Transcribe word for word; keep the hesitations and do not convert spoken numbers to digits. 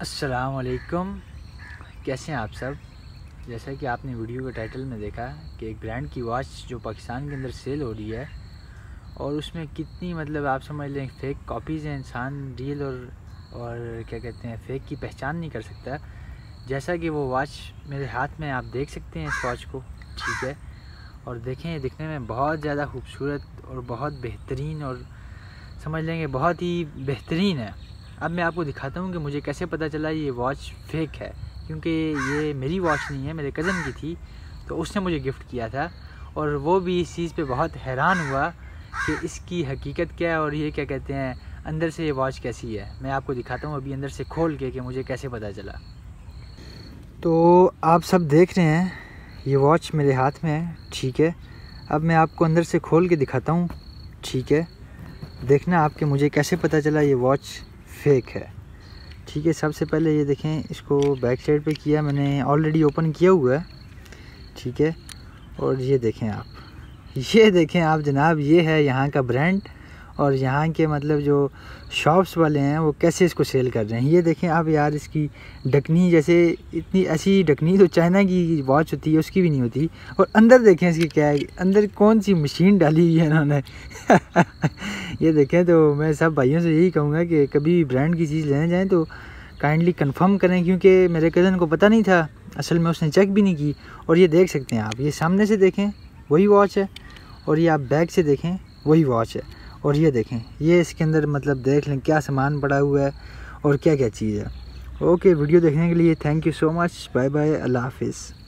अस्सलामुअलैकुम, कैसे हैं आप सब। जैसा कि आपने वीडियो के टाइटल में देखा कि एक ब्रांड की वॉच जो पाकिस्तान के अंदर सेल हो रही है और उसमें कितनी मतलब आप समझ लें फ़ेक कॉपीज़ हैं। इंसान रियल और और क्या कहते हैं फ़ेक की पहचान नहीं कर सकता। जैसा कि वो वॉच मेरे हाथ में आप देख सकते हैं इस वॉच को, ठीक है। और देखें ये दिखने में बहुत ज़्यादा खूबसूरत और बहुत बेहतरीन और समझ लेंगे बहुत ही बेहतरीन है। अब मैं आपको दिखाता हूँ कि मुझे कैसे पता चला ये वॉच फ़ेक है, क्योंकि ये मेरी वॉच नहीं है, मेरे कज़न की थी, तो उसने मुझे गिफ्ट किया था और वो भी इस चीज़ पे बहुत हैरान हुआ कि इसकी हकीकत क्या है और ये क्या कहते हैं अंदर से ये वॉच कैसी है। मैं आपको दिखाता हूँ अभी अंदर से खोल के कि मुझे कैसे पता चला। तो आप सब देख रहे हैं ये वॉच मेरे हाथ में है, ठीक है। अब मैं आपको अंदर से खोल के दिखाता हूँ, ठीक है। देखना आपके मुझे कैसे पता चला ये वॉच फेक है, ठीक है। सबसे पहले ये देखें, इसको बैक साइड पे किया मैंने, ऑलरेडी ओपन किया हुआ है, ठीक है। और ये देखें आप, ये देखें आप जनाब, ये है यहाँ का ब्रांड और यहाँ के मतलब जो शॉप्स वाले हैं वो कैसे इसको सेल कर रहे हैं। ये देखें आप यार, इसकी ढकनी जैसे इतनी ऐसी ढकनी तो चाइना की वॉच होती है उसकी भी नहीं होती। और अंदर देखें इसकी क्या है, अंदर कौन सी मशीन डाली हुई है इन्होंने ये देखें। तो मैं सब भाइयों से यही कहूँगा कि कभी ब्रांड की चीज़ लेने जाएँ तो काइंडली कंफर्म करें, क्योंकि मेरे कज़न को पता नहीं था, असल में उसने चेक भी नहीं की। और ये देख सकते हैं आप, ये सामने से देखें वही वॉच है और ये आप बैक से देखें वही वॉच है। और ये देखें, ये इसके अंदर मतलब देख लें क्या सामान पड़ा हुआ है और क्या क्या चीज़ है। ओके, वीडियो देखने के लिए thank you so much, bye bye, अल्लाह हाफिज़।